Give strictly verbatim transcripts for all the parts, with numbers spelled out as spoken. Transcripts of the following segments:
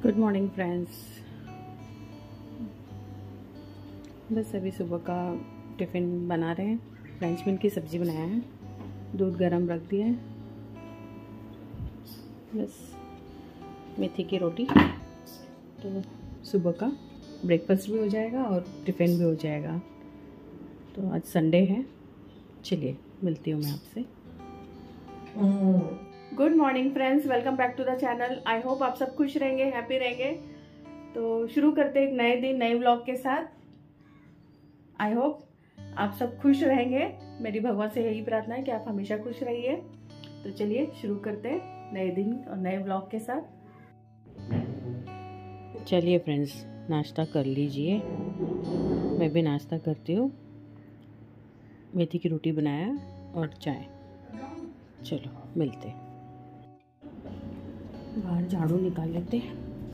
Good morning friends. बस अभी सुबह का टिफ़िन बना रहे हैं। फ्रेंच बीन की सब्ज़ी बनाया है, दूध गरम रख दिया है, बस मेथी की रोटी। तो सुबह का ब्रेकफास्ट भी हो जाएगा और टिफ़िन भी हो जाएगा। तो आज संडे है, चलिए मिलती हूँ मैं आपसे। Good morning friends, welcome back to the channel. I hope आप सब खुश रहेंगे, हैप्पी रहेंगे। तो शुरू करते हैं एक नए दिन नए व्लॉग के साथ। आई होप आप सब खुश रहेंगे। मेरी भगवान से यही प्रार्थना है कि आप हमेशा खुश रहिए। तो चलिए शुरू करते हैं नए दिन और नए व्लॉग के साथ। चलिए फ्रेंड्स, नाश्ता कर लीजिए। मैं भी नाश्ता करती हूँ। मेथी की रोटी बनाया और चाय। चलो मिलते हैं। बाहर झाड़ू निकाल लेते हैं।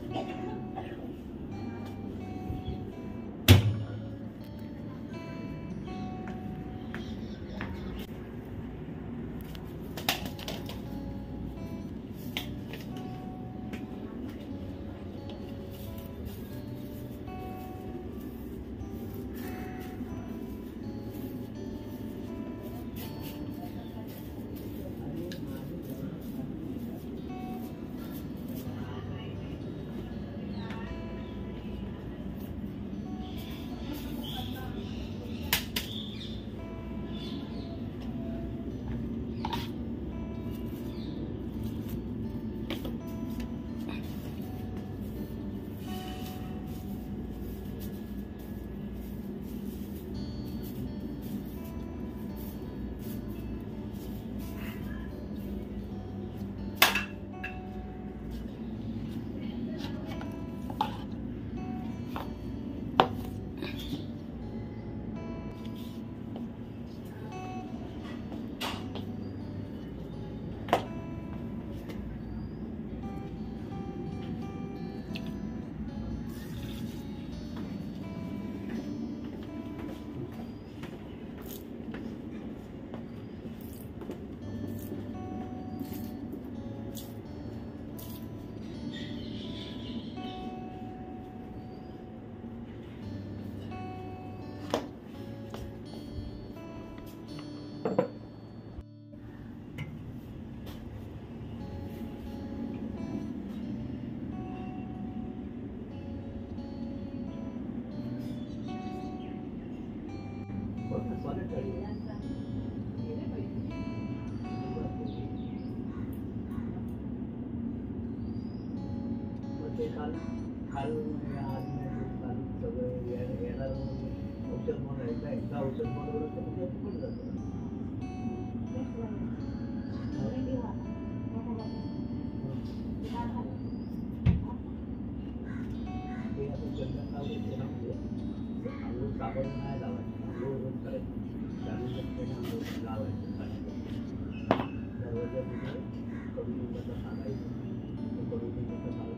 काल काल आज काल सगळं येणार औषध म्हणून एकदा एकदा औषध म्हणून तर पण जातं. ते आता संध्याकाळ आंघोळ साबण नाही लावायचं, आंघोळ रोज करायचं. त्यानंतर आंघोळ लावायचं. दरवाजामध्ये कडुलिंबाचा सांगायचं, कडुलिंबाचा सांगायचं.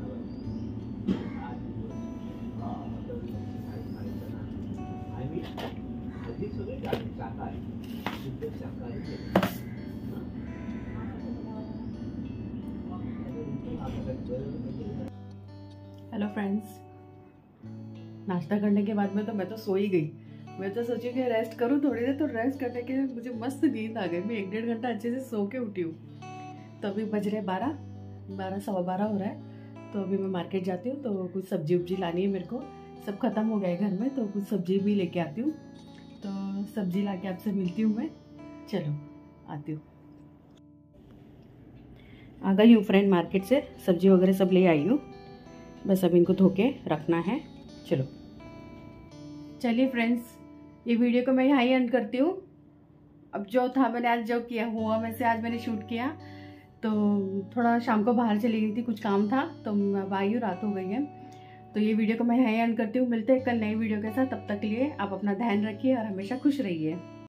हेलो फ्रेंड्स, नाश्ता करने के बाद में तो मैं तो सो ही गई। मैं तो सोची कि रेस्ट करूं थोड़ी देर। तो रेस्ट करने के मुझे मस्त नींद आ गई। मैं एक डेढ़ घंटा अच्छे से सो के उठी हूँ। तो अभी बज रहे बारह बारह सवा बारह हो रहा है। तो अभी मैं मार्केट जाती हूँ। तो कुछ सब्जी उब्जी लानी है मेरे को। सब खत्म हो गया है घर में, तो कुछ सब्जी भी लेके आती हूँ। तो सब्जी ला के आपसे मिलती हूँ मैं। चलो आती हूँ। आ गई हूँ फ्रेंड मार्केट से। सब्जी वगैरह सब ले आई हूँ। बस अब इनको धो के रखना है। चलो चलिए फ्रेंड्स, ये वीडियो को मैं यहाँ ही एंड करती हूँ। अब जो था मैंने आज जो किया हुआ वैसे आज मैंने शूट किया। तो थोड़ा शाम को बाहर चली गई थी, कुछ काम था। तो अब आई हूँ, रात हो गई है। तो ये वीडियो को मैं यहाँ ही एंड करती हूँ। मिलते हैं कल नई वीडियो के साथ। तब तक के लिए आप अपना ध्यान रखिए और हमेशा खुश रहिए।